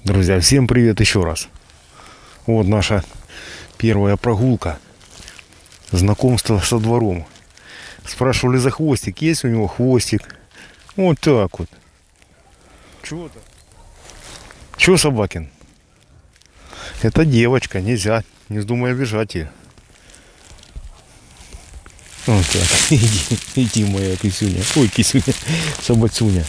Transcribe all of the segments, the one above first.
Друзья, всем привет еще раз. Вот наша первая прогулка. Знакомство со двором. Спрашивали за хвостик. Есть у него хвостик? Вот так вот. Чего-то. Чего, Собакин? Это девочка, нельзя. Не вздумай обижать ее. Вот так. Иди, моя кисюня. Ой, кисюня. Собацуня.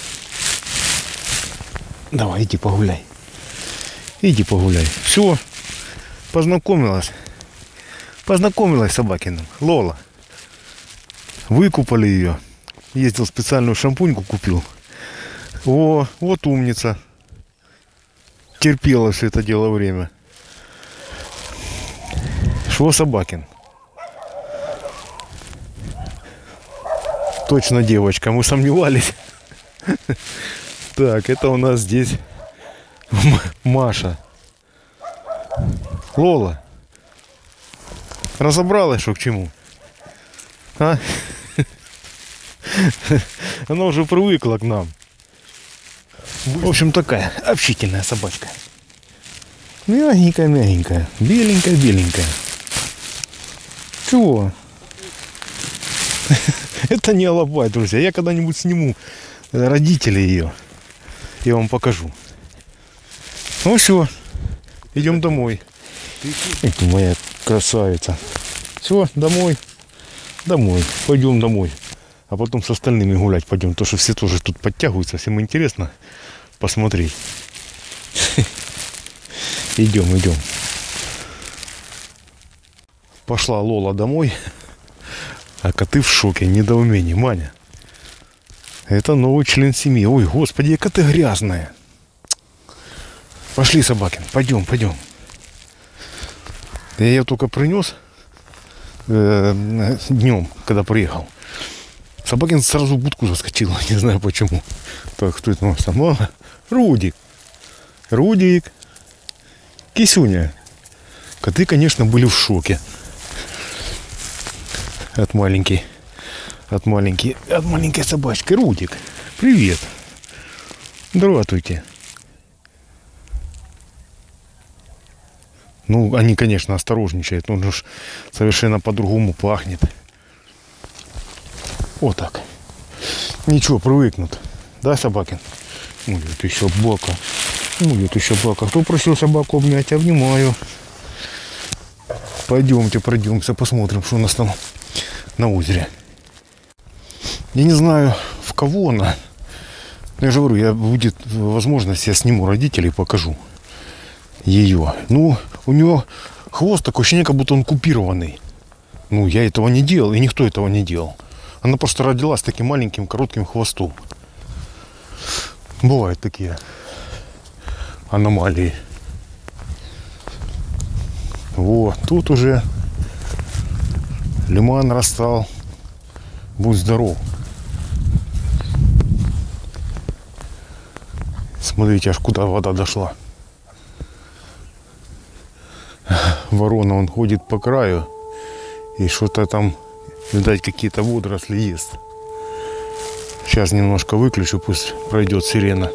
Давай, иди погуляй. Иди погуляй. Все. Познакомилась. Познакомилась с Собакиным. Лола. Выкупали ее. Ездил специальную шампуньку купил. О, вот умница. Терпела все это дело время. Шо, Собакин? Точно девочка. Мы сомневались. Так, это у нас здесь Маша. Лола. Разобралась, что к чему? А? Она уже привыкла к нам. В общем, такая общительная собачка. Мягенькая, беленькая. Чего? Это не алабай, друзья. Я когда-нибудь сниму родителей ее. Я вам покажу. Ну все, идем домой. Это моя красавица. Все, домой. Пойдем домой. А потом с остальными гулять пойдем. Потому что все тоже тут подтягиваются. Всем интересно посмотреть. Идем. Пошла Лола домой. А коты в шоке, недоумении. Маня. Это новый член семьи. Ой, господи, коты грязные. Пошли, Собакин, пойдем. Я ее только принес днем, когда приехал. Собакин сразу в будку заскочил, не знаю почему. Так, кто это у нас там? Рудик. Кисюня. Коты, конечно, были в шоке. От маленькой собачки. Рудик, привет. Здравствуйте. Ну, они, конечно, осторожничают. Он же совершенно по-другому пахнет. Вот так. Ничего, привыкнут. Да, Собакин? Ой, это еще собака. Кто просил собаку обнять? Я обнимаю. Пойдемте, пройдемся, посмотрим, что у нас там на озере. Я не знаю, в кого она. Я же говорю, будет возможность, я сниму родителей и покажу ее. Ну, у нее хвост такое ощущение, как будто он купированный. Ну, я этого не делал, и никто этого не делал. Она просто родилась с таким маленьким коротким хвостом. Бывают такие аномалии. Вот, тут уже лиман растал. Будь здоров. Смотрите, аж куда вода дошла. Ворона, он ходит по краю и что-то там, видать, какие-то водоросли ест. Сейчас немножко выключу, пусть пройдет сирена.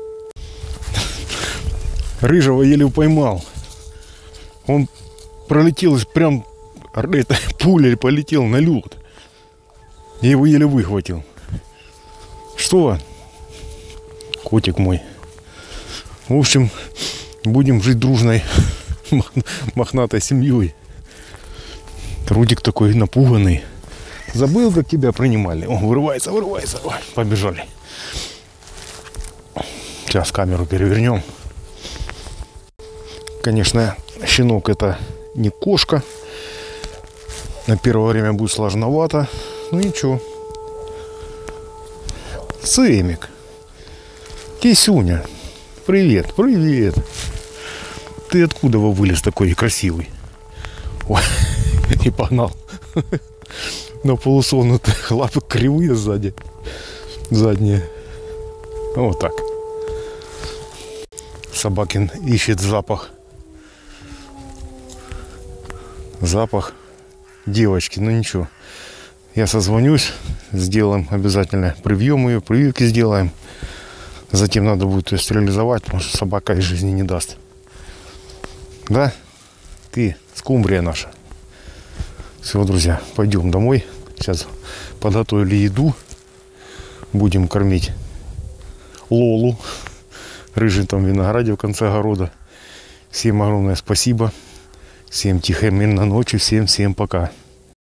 Рыжего еле поймал. Он пролетел прям, пулей полетел на лед. Я его еле выхватил. Что? Котик мой. В общем, будем жить дружной мохнатой семьей. Рудик такой напуганный. Забыл, как тебя принимали. О, вырывается. Ой, побежали. Сейчас камеру перевернем. Конечно, щенок это не кошка. На первое время будет сложновато. Ну ничего. Сэмик. Кисюня. Привет. Ты откуда вылез такой красивый? Ой, и погнал. На полусогнутых лапы кривые сзади. Задние. Вот так. Собакин ищет запах девочки. Ну ничего. Я созвонюсь. Сделаем обязательно. Привьем ее. Прививки сделаем. Затем надо будет ее стерилизовать, потому что собака из жизни не даст. Да? Ты, скумбрия наша. Все, друзья, пойдем домой. Сейчас подготовили еду. Будем кормить Лолу. Рыжий там винограде в конце огорода. Всем огромное спасибо. Всем тихой мирной ночи. Всем пока.